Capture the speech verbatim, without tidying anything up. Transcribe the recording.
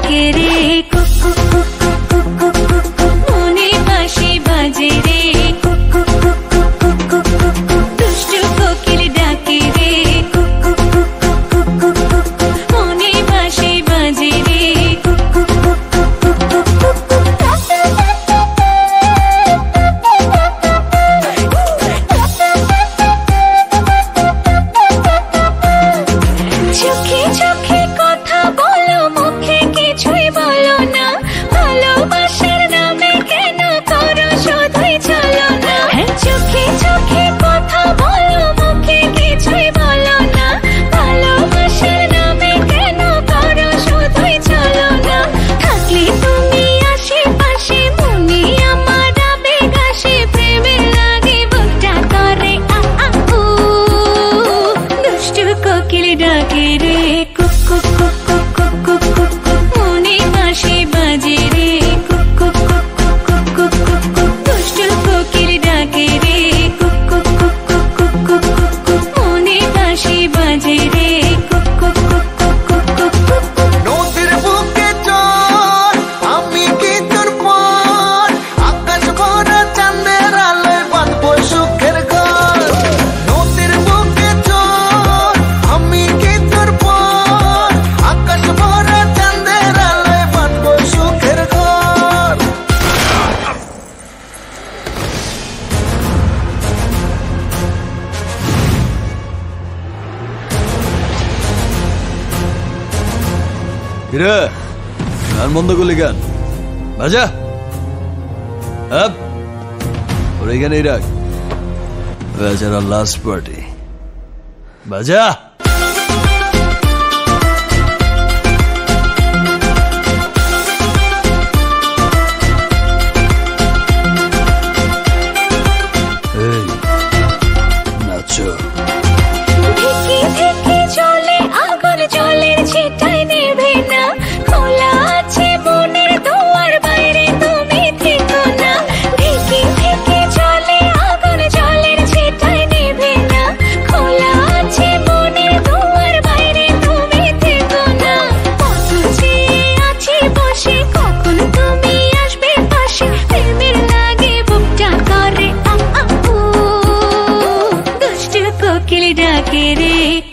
ডাকে রে কুক কুক কুক কুক কুক কুক কুক মনে বাঁশি বাজে রে কুক কুক কুক কুক কুক কুক কুক দুষ্টু কোকিল ডাকে রে কুক কুক কুক কুক কুক কুক কুক মনে বাঁশি বাজে রে কুক কুক কুক কুক কুক কুক চোখে চোখে কথা বলো মুখে কিছুই বলো না ভালোবাসার নামে কেন করো শুধুই চলো না চোখে চোখে কথা বলো মুখে কিছুই বলো না ভালোবাসার নামে কেন করো শুধুই চলো না থাকলে তুমি আশেপাশে মনে আমার আবেগ আসে প্রেমের লাগে বুকটা করে আ আ উ দুষ্টু কোকিল ডাকে রে কুক কুক কুক কুক কুক কুক কুক কুক মনে বাঁশি বাজে রে কুক কুক কুক কুক কুক কুক কুক কুক দুষ্টু কোকিল ডাকে রে কুক কুক কুক কুক কুক কুক কুক কুক মনে বাঁশি বাজে রে কুক কুক কুক কুক কুক কুক কুক কুক নদীর বুকে চল আমি কি তোর পর আকাশ ভরা চাঁদের আলোয় বাঁধবো সুখের ঘর নদীর বুকে চল আমি কি তোর পর আকাশ ভরা চাঁদের আলোয় বাঁধবো সুখের ঘর কিরে গান বন্ধ করলি গান বাজা আপ ওর এখানেই রাখ বেচারা লাস্ট পার্টি বাজা এই নাচো ধিকি ধিকি চলে আগুন জলের ছিটায় নেভে না খোলা আছে মনের দুয়ার বাইরে তুমি থেকো না ধিকি ধিকি চলে আগুন জলের ছিটায় নেভে না খোলা আছে মনের দুয়ার বাইরে তুমি থেকো না কত চেয়ে আছি বসে কখন তুমি আসবে পাশে প্রেমের লাগে বুকটা করে আ আ উ দুষ্টু কোকিল ডাকে রে